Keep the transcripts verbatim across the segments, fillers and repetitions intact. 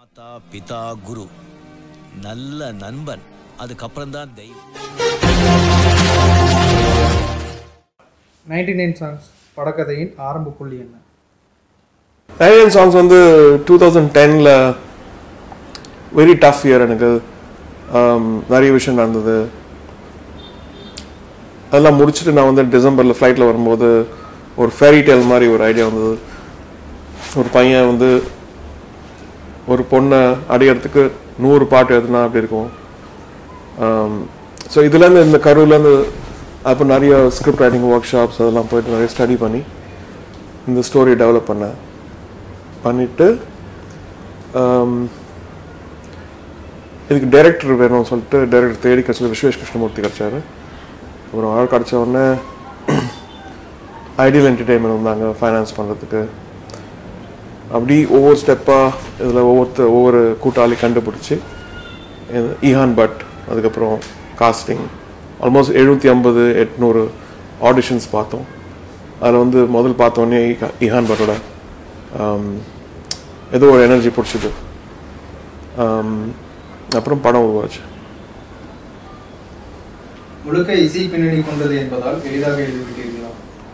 மாதா பிதா குரு நல்ல நண்பன் அதுக்கப்புறம் தான் தெய்வம். நைன்டி நைன் சாங்ஸ் படக்கதையின் ஆரம்ப புள்ளி என்ன? நைன்டி நைன் சாங்ஸ் வந்து டூ தௌசண்ட் டென்னில் வெரி டஃப் இயர். எனக்கு நிறைய விஷயம் நடந்தது. அதெல்லாம் முடிச்சுட்டு நான் வந்து டிசம்பரில் ஃப்ளைட்டில் வரும்போது ஒரு ஃபேரி டேல் மாதிரி ஒரு ஐடியா வந்தது. ஒரு பையன் வந்து ஒரு பொண்ணை அடையிறதுக்கு நூறு பாட்டு எழுதுனா அப்படி இருக்கும். ஸோ இதுலேருந்து இந்த கருவிலேருந்து அப்போ நிறைய ஸ்கிரிப்ட் ரைட்டிங் ஒர்க் ஷாப்ஸ் அதெல்லாம் போயிட்டு நிறைய ஸ்டடி பண்ணி இந்த ஸ்டோரியை டெவலப் பண்ணேன். பண்ணிவிட்டு இதுக்கு டைரக்டர் வேணும்னு சொல்லிட்டு டைரக்டர் தேடி கிடச்சது விஸ்வேஷ் கிருஷ்ணமூர்த்தி கிடச்சாரு. அப்புறம் ஆள் கிடச்ச உடனே ஐடியல் என்டர்டெயின்மெண்ட் வந்தாங்க ஃபைனான்ஸ் பண்ணுறதுக்கு. அப்படி ஒவ்வொரு ஸ்டெப்பாக இதில் ஒவ்வொருத்தர் ஒவ்வொரு கூட்டாளி கண்டுபிடிச்சி ஈஹான் பட் அதுக்கப்புறம் காஸ்டிங் ஆல்மோஸ்ட் எழுநூற்றி ஐம்பது எட்நூறு ஆடிஷன்ஸ் பார்த்தோம். அதில் வந்து முதல் பார்த்தோன்னே ஈஹான் பட்டோட ஏதோ ஒரு எனர்ஜி பிடிச்சிது. அப்புறம் படம் உருவாச்சு. முழுக்க இசை பின்னணி கொண்டது என்பதால் எளிதாக எழுதிவிட்டீர்களா?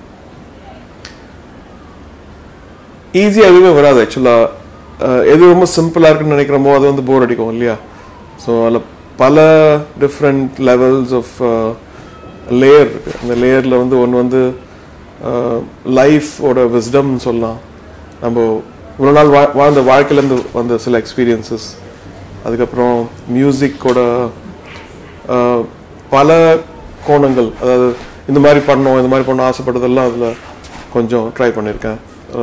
ஈஸியாக எதுவுமே வராது. ஆக்சுவலாக எது ரொம்ப சிம்பிளாக இருக்குன்னு நினைக்கிறோமோ அது வந்து போர் அடிக்கும் இல்லையா? ஸோ அதில் பல டிஃப்ரெண்ட் லெவல்ஸ் ஆஃப் லேயர் இருக்குது. அந்த லேயரில் வந்து ஒன்று வந்து லைஃபோட விஸ்டம்னு சொல்லலாம். நம்ம இவ்வளோ நாள் வா வாழ்ந்த வாழ்க்கையிலேருந்து வந்த சில எக்ஸ்பீரியன்சஸ். அதுக்கப்புறம் மியூசிக்கோட பல கோணங்கள், அதாவது இந்த மாதிரி பண்ணோம் இந்த மாதிரி பண்ண ஆசைப்பட்டதெல்லாம் அதில் கொஞ்சம் ட்ரை பண்ணியிருக்கேன்.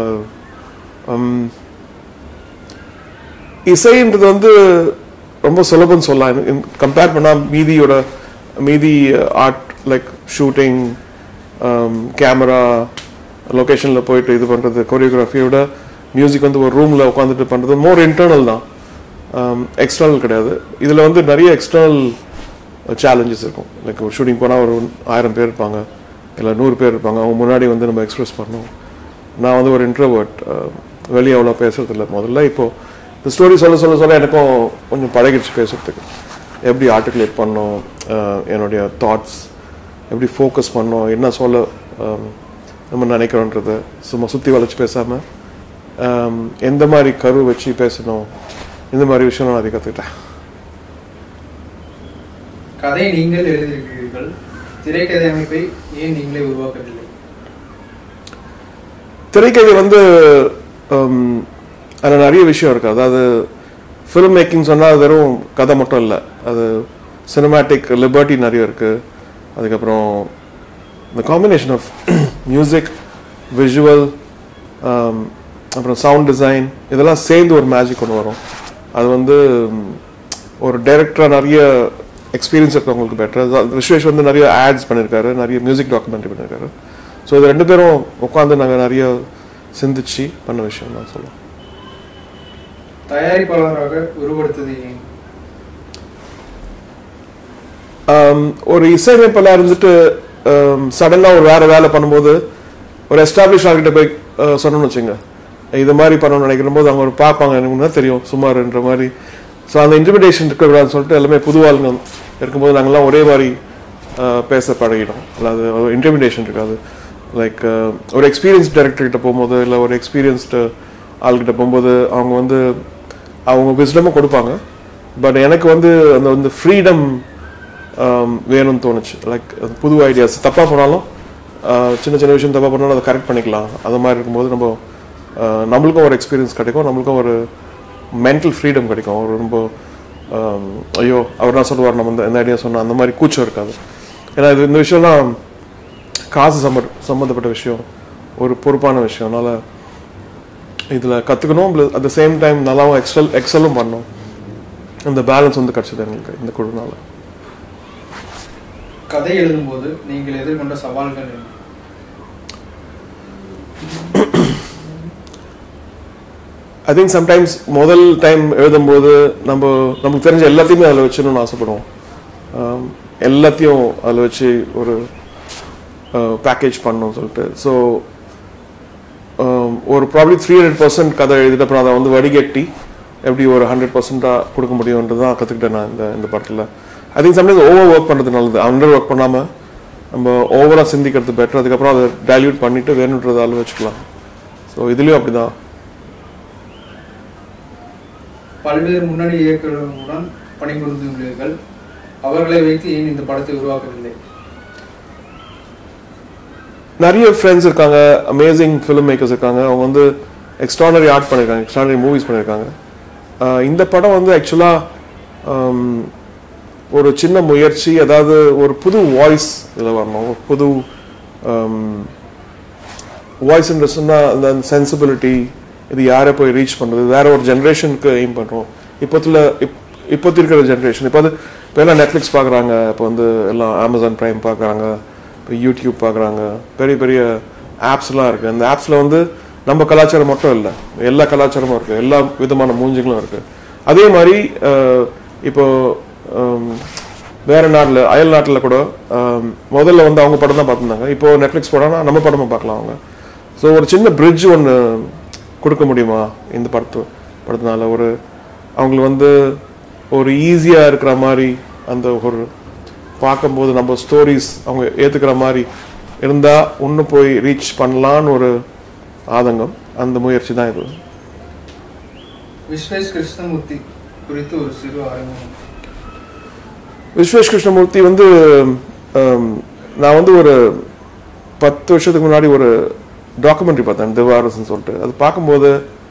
இசைன்றது வந்து ரொம்ப சுலபம்னு சொல்லலாம். கம்பேர் பண்ணால் மீதியோட மீதி ஆர்ட் லைக் ஷூட்டிங், கேமரா, லொக்கேஷனில் போயிட்டு இது பண்ணுறது, கொரியோகிராஃபியோட மியூசிக் வந்து ஒரு ரூமில் உட்காந்துட்டு பண்ணுறது மோர் இன்டர்னல் தான், எக்ஸ்டர்னல் கிடையாது. இதில் வந்து நிறைய எக்ஸ்டர்னல் சேலஞ்சஸ் இருக்கும். லைக் ஒரு ஷூட்டிங் போனால் ஒரு ஆயிரம் பேர் இருப்பாங்க, இல்லை நூறு பேர் இருப்பாங்க. அவங்க முன்னாடி வந்து நம்ம எக்ஸ்பிரஸ் பண்ணோம். நான் வந்து ஒரு இன்ட்ரோவர்ட், வெளியே அவ்வளோ பேசுறதில்ல முதல்ல. இப்போது இந்த ஸ்டோரி சொல்ல சொல்ல சொல்ல எனக்கும் கொஞ்சம் பழகிடுச்சு பேசுறதுக்கு. எப்படி ஆர்டிகுலேட் பண்ணோம், என்னுடைய தாட்ஸ் எப்படி ஃபோக்கஸ் பண்ணோம், என்ன சொல்ல நம்ம நினைக்கிறோன்றது, சும்மா சுற்றி வளைச்சி பேசாமல் எந்த மாதிரி கரு வச்சு பேசணும், இந்த மாதிரி விஷயம் நான் அதை கற்றுக்கிட்டேன். கதை நீங்கள் எழுதியிருக்கிறீர்கள், திரைக்கதை அமைப்பை ஏன் நீங்களே உருவாக்கவில்லை? திரைக்கதை வந்து அதில் நிறைய விஷயம் இருக்குது. அதாவது ஃபிலிம் மேக்கிங் சொன்னால் வெறும் கதை மட்டும் இல்லை, அது சினிமேட்டிக் லிபர்ட்டி நிறைய இருக்குது. அதுக்கப்புறம் இந்த காம்பினேஷன் ஆஃப் மியூசிக், விஷுவல், அப்புறம் சவுண்ட் டிசைன், இதெல்லாம் சேர்ந்து ஒரு மேஜிக் கொண்டு வரும். அது வந்து ஒரு டைரக்டராக நிறைய எக்ஸ்பீரியன்ஸ் இருக்கவங்களுக்கு பெட்டர். விஸ்வேஷ் வந்து நிறைய ஆட்ஸ் பண்ணியிருக்காரு, நிறைய மியூசிக் டாக்குமெண்ட்ரி பண்ணியிருக்காரு. ஸோ இது ரெண்டு பேரும் உட்காந்து நாங்கள் நிறைய சிந்திச்சு பண்ண விஷயம் தான் சொல்லுவோம். தயாரிப்பாளராக உருவெடுத்தது ஏன்? ஒரு இசையமைப்பாளர் இருந்துட்டு சடனாக ஒரு வேறு வேலை பண்ணும்போது ஒரு எஸ்டாப்ளிஷ் ஆகிட்ட போய் சொன்னோன்னு வச்சுங்க, இது மாதிரி பண்ணணும்னு நினைக்கிற போது அவங்க ஒரு பார்ப்பாங்க, எனக்கு முன்னாடி தெரியும் சுமார்ன்ற மாதிரி. ஸோ அந்த இன்டிமிடேஷன் இருக்கக்கூடாதுன்னு சொல்லிட்டு எல்லாமே புதுவாளுங்க இருக்கும்போது நாங்கள்லாம் ஒரே மாதிரி பேச பழகிடும். அதாவது இன்டிமிடேஷன் இருக்காது. லைக் ஒரு எக்ஸ்பீரியன்ஸ் டைரக்டர்கிட்ட போகும்போது இல்லை ஒரு எக்ஸ்பீரியன்ஸ்டு ஆள்கிட்ட போகும்போது அவங்க வந்து அவங்க விஸ்டமும் கொடுப்பாங்க. பட் எனக்கு வந்து அந்த வந்து ஃப்ரீடம் வேணும்னு தோணுச்சு. லைக் புது ஐடியாஸ், தப்பாக போனாலும் சின்ன சின்ன விஷயம் தப்பாக போனாலும் அதை கரெக்ட் பண்ணிக்கலாம். அது மாதிரி இருக்கும்போது நம்ம நம்மளுக்கும் ஒரு எக்ஸ்பீரியன்ஸ் கிடைக்கும், நம்மளுக்கும் ஒரு மென்டல் ஃப்ரீடம் கிடைக்கும். ஒரு ரொம்ப ஐயோ அவர் தான் சொல்லுவார் நம்ம இந்த எந்த ஐடியா சொன்னால் அந்த மாதிரி கூச்சம் இருக்காது. ஏன்னா இது இந்த விஷயம்லாம் காசு சம்ப சம்மந்தப்பட்ட விஷயம், ஒரு பொறுப்பான விஷயம். அதனால் இதில் கற்றுக்கணும், அட் த சேம் டைம் நல்லாவும் எக்ஸல் எக்ஸலும் பண்ணணும். இந்த பேலன்ஸ் வந்து கிடச்சிது எங்களுக்கு இந்த குழுனால. கதை எழுதும்போது நீங்கள் எதிர்கொண்ட சவால்கள் என்ன? ஐ திங்க் சம்டைம்ஸ் முதல் டைம் எழுதும்போது நம்ம நமக்கு தெரிஞ்ச எல்லாத்தையுமே அதில் வச்சுன்னு ஆசைப்படுவோம். எல்லாத்தையும் அதில் வச்சு ஒரு பேக்கேஜ் பண்ணணும்னு சொல்லிட்டு. ஸோ ஒரு ப்ராப்ளி த்ரீ ஹண்ட்ரட் பர்சன்ட் கதை எழுதிட்டு அப்புறம் அதை வந்து வடிகட்டி எப்படி ஒரு ஹண்ட்ரட் பர்சன்டாக கொடுக்க முடியும்ன்றது தான் கற்றுக்கிட்டேன் நான் இந்த இந்த படத்தில். I think sometimes overwork பண்ணுறது நல்லது. அண்டர் ஒர்க் பண்ணாமல் நம்ம ஓவராக சிந்திக்கிறது பெட்டர். அதுக்கப்புறம் அதை டைல்யூட் பண்ணிவிட்டு வேணுன்றத அளவு வச்சுக்கலாம். ஸோ இதுலேயும் அப்படி தான். பல்வேறு முன்னணி இயக்குநர்களுடன் பணிபுரிந்துள்ளீர்கள். அவர்களை வைத்து ஏன் இந்த படத்தை உருவாக்கவில்லை? நிறைய ஃப்ரெண்ட்ஸ் இருக்காங்க, அமேசிங் ஃபிலிம் மேக்கர்ஸ் இருக்காங்க. அவங்க வந்து எக்ஸ்ட்ரானரி ஆர்ட் பண்ணியிருக்காங்க, எக்ஸ்ட்ரானரி மூவிஸ் பண்ணியிருக்காங்க. இந்த படம் வந்து ஆக்சுவலாக ஒரு சின்ன முயற்சி, அதாவது ஒரு புது வாய்ஸ் இதில் வரணும். ஒரு புது வாய்ஸ்ன்ற சொன்னால் அந்த சென்சிபிலிட்டி, இது யாரை போய் ரீச் பண்ணுறது, வேற ஒரு ஜென்ரேஷனுக்கு எய்ம் பண்ணுறோம். இப்போத்தில் இப் இப்போத்தி இருக்கிற ஜென்ரேஷன் இப்போ வந்து இப்போ எல்லாம் நெட்ஃப்ளிக்ஸ் பார்க்குறாங்க, இப்போ வந்து எல்லாம் அமேசான் ப்ரைம் பார்க்குறாங்க, இப்போ யூடியூப் பார்க்குறாங்க, பெரிய பெரிய ஆப்ஸ்லாம் இருக்குது. அந்த ஆப்ஸில் வந்து நம்ம கலாச்சாரம் மட்டும் இல்லை, எல்லா கலாச்சாரமும் இருக்குது, எல்லா விதமான மூஞ்சிகளும் இருக்குது. அதே மாதிரி இப்போ வேறு நாட்டில் அயல் நாட்டில் கூட முதல்ல வந்து அவங்க படம் தான் பார்த்துருந்தாங்க. இப்போது நெட்ஃப்ளிக்ஸ் படம்னா நம்ம படமாக பார்க்கலாம் அவங்க. ஸோ ஒரு சின்ன பிரிட்ஜ் ஒன்று கொடுக்க முடியுமா இந்த படத்து படத்தினால? ஒரு அவங்களுக்கு வந்து ஒரு ஈஸியாக இருக்கிற மாதிரி, அந்த ஒரு பார்க்கும்போது நம்ம ஸ்டோரிஸ் அவங்க ஏற்றுக்கிற மாதிரி இருந்தால் இன்னும் போய் ரீச் பண்ணலான்னு ஒரு ஆதங்கம், அந்த முயற்சி தான் இது. விஸ்வேஷ் கிருஷ்ணமூர்த்தி குறித்து ஒரு சிறு அறிமுகம். விஸ்வேஷ் கிருஷ்ணமூர்த்தி வந்து நான் வந்து ஒரு பத்து வருஷத்துக்கு முன்னாடி ஒரு டாக்குமெண்ட்ரி பார்த்தேன், திவாரஸ்ன்னு சொல்லிட்டு. அது பார்க்கும்போது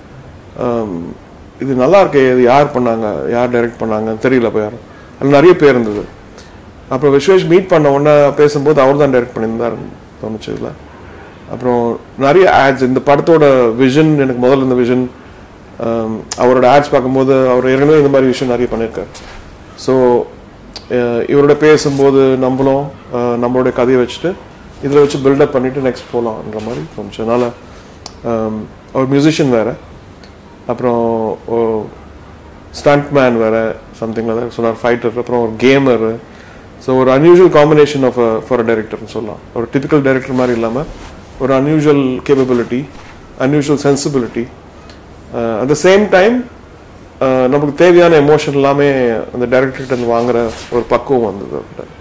இது நல்லா இருக்கே, இது யார் பண்ணாங்க, யார் டைரக்ட் பண்ணாங்கன்னு தெரியல. இப்போ யாரும் அது நிறைய பேர் இருந்தது. அப்புறம் விஸ்வேஷ் மீட் பண்ண உடனே பேசும்போது அவர் தான் டைரக்ட் பண்ணியிருந்தார் தோணுச்சு இதில். அப்புறம் நிறைய ஆட்ஸ், இந்த படத்தோட விஷன் எனக்கு முதல்ல இந்த விஷன், அவரோட ஆட்ஸ் பார்க்கும்போது அவர் ஏற்கனவே இந்த மாதிரி விஷயம் நிறைய பண்ணியிருக்கார். ஸோ இவரோட பேசும்போது நம்மளும் நம்மளுடைய கதையை வச்சுட்டு இதில் வச்சு பில்டப் பண்ணிவிட்டு நெக்ஸ்ட் போகலான்ற மாதிரி தோணுச்சு. அதனால் அவர் மியூசிஷியன் வேறு, அப்புறம் ஸ்டண்ட் மேன் வேறு, சம்திங் தான் சொன்னார், ஃபைட்டர், அப்புறம் ஒரு கேமரு. ஸோ ஒரு unusual combination of for a டைரக்டர்னு சொல்லலாம். ஒரு டிபிக்கல் டைரக்டர் மாதிரி இல்லாமல் ஒரு unusual capability, unusual sensibility, at the same time நமக்கு தேவையான எமோஷன் எல்லாமே அந்த டைரக்டர்கிட்ட வாங்குற ஒரு பக்குவம் வந்தது.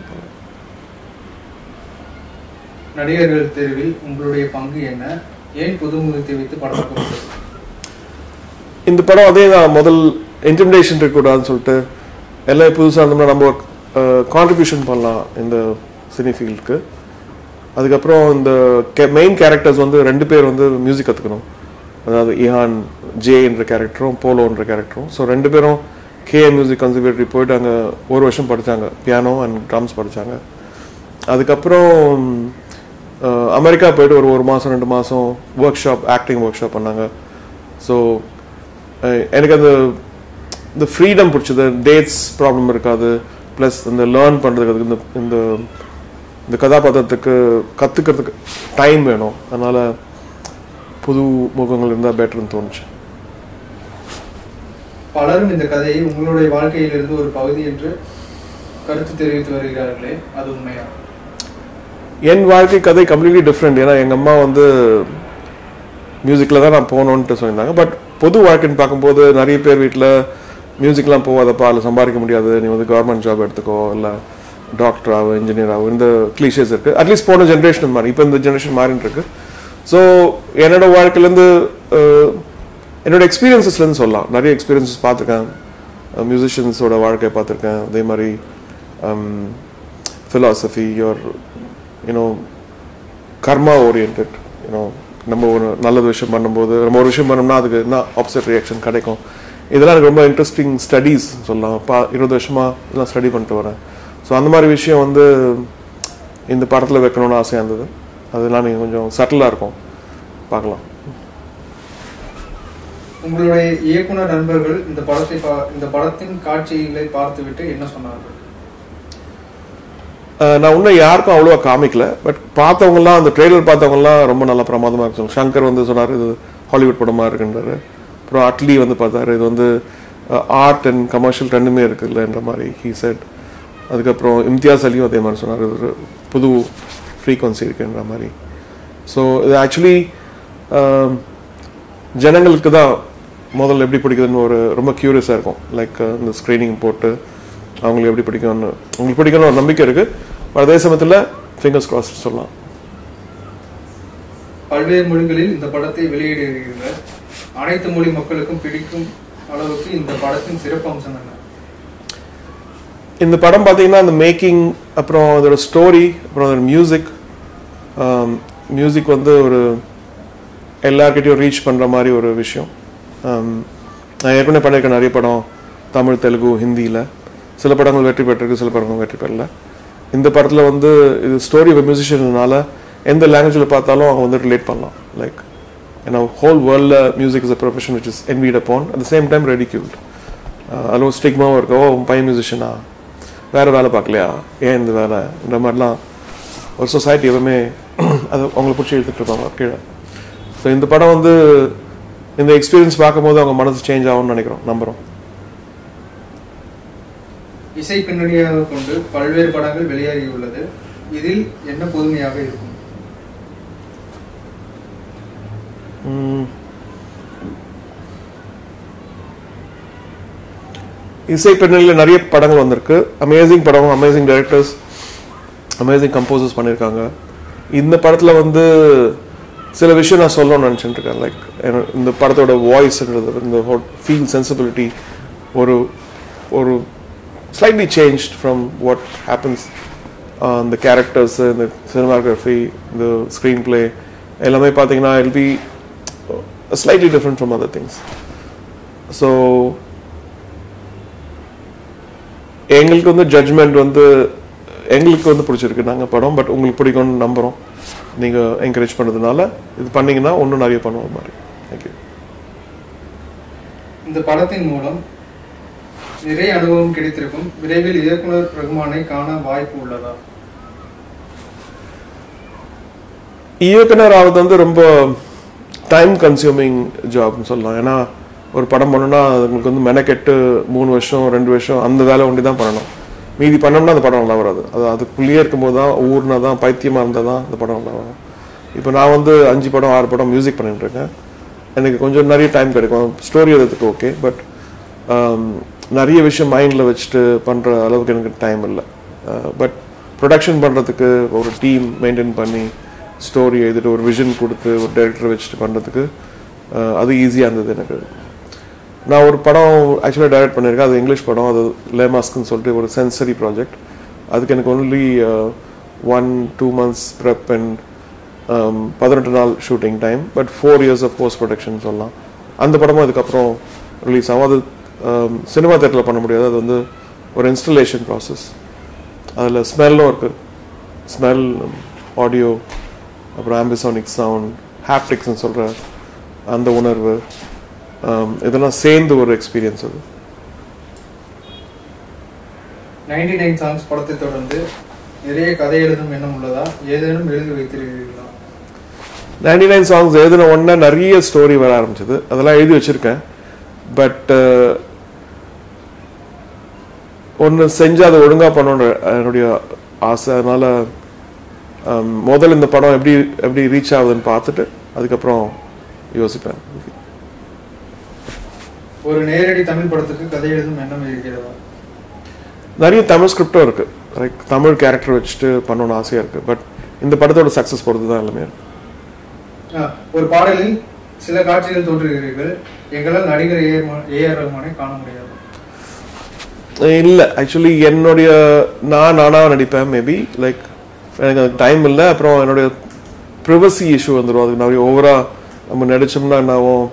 நடிகர்கள் தேர்வில் உங்களுடைய பங்கு என்ன? ஏன் புதுமுகத்தை வைத்து படம்? இந்த படம் அதே தான், முதல் இன்டிமிடேஷன் இருக்கக்கூடாதுன்னு சொல்லிட்டு எல்லாம் புதுசாக இருந்தோம்னா நம்ம கான்ட்ரிபியூஷன் பண்ணலாம் இந்த சினி ஃபீல்டுக்கு. அதுக்கப்புறம் இந்த கே மெயின் கேரக்டர்ஸ் வந்து ரெண்டு பேர் வந்து மியூசிக் கற்றுக்கணும். அதாவது இஹான் ஜே என்ற கேரக்டரும் போலோன்ற கேரக்டரும். ஸோ ரெண்டு பேரும் கேஏ மியூசிக் கன்சர்வேட்டரி போயிட்டு அங்கே ஒரு வருஷம் படித்தாங்க, பியானோ அண்ட் ட்ரம்ஸ் படித்தாங்க. அதுக்கப்புறம் அமெரிக்கா போயிட்டு ஒரு ஒரு மாதம் ரெண்டு மாதம் workshop, acting workshop பண்ணாங்க. ஸோ எனக்கு அந்த இந்த ஃப்ரீடம் பிடிச்சது, டேட்ஸ் ப்ராப்ளம் இருக்காது, ப்ளஸ் இந்த லேர்ன் பண்ணுறதுக்கு இந்த இந்த இந்த கதாபாத்திரத்துக்கு கற்றுக்கிறதுக்கு டைம் வேணும். அதனால் புது முகங்கள் இருந்தால் பெட்டர்னு தோணுச்சு. பலரும் இந்த கதையை உங்களுடைய வாழ்க்கையிலிருந்து ஒரு பகுதி என்று கருத்து தெரிவித்து வருகிறார்களே, அது உண்மையா? என் வாழ்க்கை கதை கம்ப்ளீட்லி டிஃப்ரெண்ட். ஏன்னா எங்கள் அம்மா வந்து மியூசிக்கில் தான் நான் போகணுன்ட்டு சொல்லியிருந்தாங்க. பட் பொது வாழ்க்கைன்னு பார்க்கும்போது நிறைய பேர் வீட்டில் மியூசிக்லாம் போகாதப்பா, அதில் சம்பாதிக்க முடியாது, நீ வந்து கவர்மெண்ட் ஜாப் எடுத்துக்கோ, இல்லை டாக்டர் ஆகும், இன்ஜினியர் ஆகும், இந்த கிளீஷேஸ் இருக்குது. அட்லீஸ்ட் போன ஜென்ரேஷன் மாதிரி, இப்போ இந்த ஜென்ரேஷன் மாறின்னு இருக்கு. ஸோ என்னோட வாழ்க்கையிலேருந்து என்னோட எக்ஸ்பீரியன்ஸஸ்லேருந்து சொல்லலாம். நிறைய எக்ஸ்பீரியன்ஸஸ் பார்த்துருக்கேன், மியூசிஷியன்ஸோட வாழ்க்கையை பார்த்துருக்கேன். அதே மாதிரி philosophy or you know karma oriented, you know நம்ம ஒரு நல்ல விஷயம் பண்ணும்போது நம்ம ஒரு விஷயம் பண்ணோம்னா அதுக்கு என்ன ஆப்போசிட் ரியாக்ஷன் கிடைக்கும். இதெல்லாம் எனக்கு ரொம்ப இன்ட்ரெஸ்டிங் ஸ்டடீஸ் சொல்லலாம். பா இருபது வருஷமாக இதெல்லாம் ஸ்டடி பண்ணிட்டு வரேன். ஸோ அந்த மாதிரி விஷயம் வந்து இந்த படத்தில் வைக்கணும்னு ஆசையாக இருந்தது. அதெல்லாம் நீங்கள் கொஞ்சம் சட்டிலாக இருக்கும், பார்க்கலாம். உங்களுடைய இயக்குனர் நண்பர்கள் இந்த படத்தை இந்த படத்தின் காட்சிகளை பார்த்துவிட்டு என்ன சொன்னார்கள்? நான் இன்னும் யாருக்கும் அவ்வளோவா காமிக்கல. பட் பார்த்தவங்கலாம், அந்த ட்ரெய்லர் பார்த்தவங்கலாம் ரொம்ப நல்லா பிரமாதமாக இருக்கு. சங்கர் வந்து சொன்னார் இது ஹாலிவுட் படமாக இருக்குன்றாரு. அப்புறம் அட்லி வந்து பார்த்தாரு இது வந்து ஆர்ட் அண்ட் கமர்ஷியல் ரெண்டுமே இருக்குல்லன்ற மாதிரி ஹீ செட். அதுக்கப்புறம் இம்தியாஸ் அலியும் அதே மாதிரி சொன்னார் இது ஒரு புது ஃப்ரீக்வன்சி இருக்குன்ற மாதிரி. ஸோ இது ஆக்சுவலி ஜனங்களுக்கு தான் முதல்ல எப்படி பிடிக்குதுன்னு ஒரு ரொம்ப க்யூரியஸாக இருக்கும். லைக் இந்த ஸ்க்ரீனிங் போட்டு அவங்களுக்கு எப்படி பிடிக்கும்னு உங்களுக்கு பிடிக்கணும்னு ஒரு நம்பிக்கை இருக்குது. அதே சமயத்தில் ஃபிங்கர்ஸ் கிராஸ் சொல்லலாம். பல்வேறு மொழிகளில் இந்த படத்தை வெளியிடுகிறீர்கள். அனைத்து மொழி மக்களுக்கும் பிடிக்கும் அளவுக்கு இந்த படத்தின் சிறப்பு அம்சம் என்ன? இந்த படம் பார்த்தீங்கன்னா அந்த மேக்கிங், அப்புறம் அதோட ஸ்டோரி, அப்புறம் அதோட மியூசிக் மியூசிக் வந்து ஒரு எல்லார்கிட்டையும் ரீச் பண்ணுற மாதிரி ஒரு விஷயம். நான் ஏற்கனவே பண்ணியிருக்கேன் நிறைய படம், தமிழ், தெலுங்கு, ஹிந்தியில். சில படங்கள் வெற்றி பெற்றிருக்கு, சில படங்கள் வெற்றி பெறல. இந்த படத்தில் வந்து இது ஸ்டோரி ஆஃப் மியூசிஷியனால எந்த லாங்குவேஜில் பார்த்தாலும் அவங்க வந்து ரிலேட் பண்ணலாம். லைக் ஏன்னா ஹோல் வேர்ல்டில் music is a profession which is envied upon, at the same time ridiculed. அதில் ஒரு ஸ்டிக்மாவும் இருக்கோ, பையன் மியூசிஷியனா, வேறு வேலை பார்க்கலையா, ஏன் இந்த வேலை, இந்த மாதிரிலாம் ஒரு சொசைட்டி எப்பவுமே அதை அவங்களை பிடிச்சி எடுத்துகிட்டு இருப்பாங்க கீழே. ஸோ இந்த படம் வந்து இந்த எக்ஸ்பீரியன்ஸ் பார்க்கும்போது அவங்க மனசு சேஞ்ச் ஆகும்னு நினைக்கிறோம், நம்புகிறோம். இசை பின்னணியாக கொண்டு பல்வேறு படங்கள் வெளியாகியுள்ளது. இதில் என்ன புதுமையாக இருக்கும்? இசை பின்னணியில் நிறைய படங்கள் வந்திருக்கு. அமேசிங் படம், அமேசிங் டைரக்டர்ஸ், அமேசிங் கம்போசர்ஸ் பண்ணியிருக்காங்க. இந்த படத்தில் வந்து சில விஷயம் நான் சொல்லணும்னு நினச்சிட்டு இருக்கேன். லைக் இந்த படத்தோட வாய்ஸ்ன்றது, இந்த ஃபீல் சென்சிபிலிட்டி ஒரு ஒரு slightly changed from what happens. இந்த கேரக்டர்ஸ், இந்த சினிமாகிராஃபி, இந்த ஸ்க்ரீன் பிளே எல்லாமே பார்த்தீங்கன்னா it be slightly different from other things. So எங்களுக்கு வந்து ஜட்ஜ்மெண்ட் வந்து எங்களுக்கு வந்து பிடிச்சிருக்கு நாங்கள் படம், பட் உங்களுக்கு பிடிக்கும்னு நம்புகிறோம். நீங்கள் என்கரேஜ் பண்ணுறதுனால இது பண்ணிங்கன்னா இன்னும் நிறைய பண்ணுவோம் மாதிரி. தேங்க்யூ. இந்த படத்தின் மூலம் நிறைய அனுபவம் கிடைத்திருக்கும். விரைவில் இயக்குனர் ரகுமானை காண வாய்ப்பு உள்ளதா? இயக்குனர் ஆவது வந்து ரொம்ப டைம் கன்சியூமிங் ஜாப்னு சொல்லலாம். ஏன்னா ஒரு படம் பண்ணணும்னா உங்களுக்கு வந்து மெனக்கெட்டு மூணு வருஷம் ரெண்டு வருஷம் அந்த வேலை ஒண்டி தான் பண்ணணும். மீதி பண்ணோம்னா அந்த படம் நல்லா வராது. அது அதுக்குள்ளேயே இருக்கும்போது தான், ஊர்னா தான், பைத்தியமாக இருந்தால் தான் அந்த படம் நல்லா வரும். இப்போ நான் வந்து அஞ்சு படம் ஆறு படம் மியூசிக் பண்ணிட்டு இருக்கேன். எனக்கு கொஞ்சம் நிறைய டைம் கிடைக்கும். ஸ்டோரி எழுதுறதுக்கு ஓகே, பட் நிறைய விஷயம் மைண்டில் வச்சுட்டு பண்ணுற அளவுக்கு எனக்கு டைம் இல்லை. பட் ப்ரொடக்ஷன் பண்ணுறதுக்கு ஒரு டீம் மெயின்டைன் பண்ணி ஸ்டோரி எழுதிட்டு ஒரு விஷன் கொடுத்து ஒரு டைரக்டர் வச்சுட்டு பண்ணுறதுக்கு அது ஈஸியாக இருந்தது எனக்கு. நான் ஒரு படம் ஆக்சுவலாக டைரக்ட் பண்ணியிருக்கேன். அது இங்கிலீஷ் படம். அது லேமாஸ்க்குன்னு சொல்லிட்டு ஒரு சென்சரி ப்ராஜெக்ட். அதுக்கு எனக்கு only one two months prep and பதினெட்டு நாள் shooting time, but four years of post production சொல்லலாம். அந்த படமும் அதுக்கப்புறம் ரிலீஸ் ஆகும். அது சினிமா தேட்டரில் பண்ண முடியாது. அது வந்து ஒரு இன்ஸ்டலேஷன் ப்ராசஸ். அதில் ஸ்மெல்லும் இருக்குது. ஸ்மெல், ஆடியோ, அப்புறம் ஆம்பிசானிக் சவுண்ட், ஹாப்டிக்ஸ்ன்னு சொல்கிற அந்த உணர்வு, இதெல்லாம் சேர்ந்து ஒரு எக்ஸ்பீரியன்ஸ். அது நைன்டி நைன் சாங்ஸ் படத்தை தொடர்ந்து நிறைய கதை எழுதும் எண்ணம் உள்ளதா? ஏதேனும் எழுதி வைத்திருக்கிறீர்களா? நைன்டி நைன் சாங்ஸ் எழுதின உடனே நிறைய ஸ்டோரி வர ஆரம்பிச்சது. அதெல்லாம் எழுதி வச்சிருக்கேன். பட் ஒன்று செஞ்சு அதை ஒழுங்காக பண்ணணுன்ற என்னுடைய ஆசை. அதனால முதல்ல இந்த படம் எப்படி எப்படி ரீச் ஆகுதுன்னு பார்த்துட்டு அதுக்கப்புறம் யோசிப்பேன். ஒரு நேரடி தமிழ் படத்துக்கு கதை எழுதும் எண்ணம் இருக்கிறதா? நிறைய தமிழ் ஸ்கிரிப்டும் இருக்கு. லைக் தமிழ் கேரக்டர் வச்சுட்டு பண்ணணும்னு ஆசையாக இருக்கு. பட் இந்த படத்தோட சக்ஸஸ் பொறுத்து தான் எல்லாமே இருக்கு. ஒரு பாடலில் சில காட்சிகள் தோன்றுகிறீர்கள். எங்களால் நடிகர் ஏ ஆர் ரஹ்மானை காண முடியாது. இல்லை, ஆக்சுவலி என்னுடைய நான் நானாக நடிப்பேன். மேபி லைக் எனக்கு அது டைம் இல்லை. அப்புறம் என்னுடைய ப்ரிவசி இஷ்யூ வந்துடும். அதுக்கு நிறைய ஓவராக நம்ம நடித்தோம்னா என்னாகும்.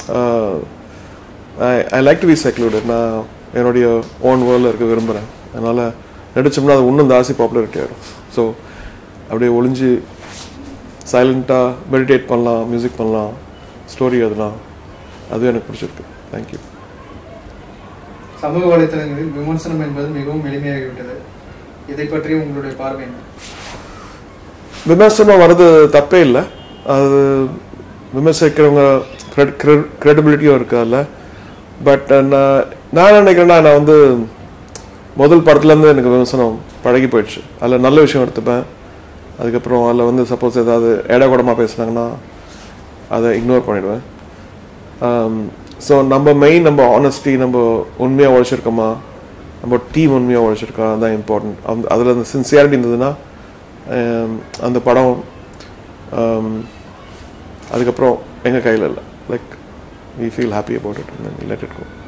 I like to be secluded. நான் என்னுடைய ஓன் வேர்ல்டில் இருக்க விரும்புகிறேன். அதனால் நடித்தோம்னா அது இன்னும் ஜாஸ்தி பாப்புலாரிட்டி ஆகிடும். ஸோ அப்படியே ஒளிஞ்சு சைலண்ட்டாக மெடிடேட் பண்ணலாம், மியூசிக் பண்ணலாம், ஸ்டோரி அதெல்லாம் அதுவும் எனக்கு பிடிச்சிருக்கு. தேங்க்யூ. சமூக வலைத்தளங்களில் விமர்சனம் என்பது மிகவும் எளிமையாகிவிட்டது. இதை பற்றி உங்களுடைய பார்வை என்ன? விமர்சனம் வர்றது தப்பே இல்லை. அது விமர்சிக்கிறவங்க கிரெடிபிலிட்டியும் இருக்குது அதில். பட் நான் நான் நினைக்கிறேன்னா நான் வந்து முதல் படத்துலேருந்து எனக்கு விமர்சனம் பழகி போயிடுச்சு. அதில் நல்ல விஷயம் எடுத்துப்பேன். அதுக்கப்புறம் அதில் வந்து சப்போஸ் ஏதாவது ஏடாகூடமாக பேசுனாங்கன்னா அதை இக்னோர் பண்ணிவிடுவேன். ஸோ நம்ம மெயின் நம்ம ஆனஸ்டி நம்ம உண்மையாக உழைச்சிருக்கோமா, நம்ம டீம் உண்மையாக உழைச்சிருக்கா, அதுதான் இம்பார்ட்டன்ட். அந்த அதில் அந்த சின்சியாரிட்டி இருந்ததுன்னா அந்த படம் அதுக்கப்புறம் எங்கள் கையில் இல்லை. Like we feel happy about it and then we let it go.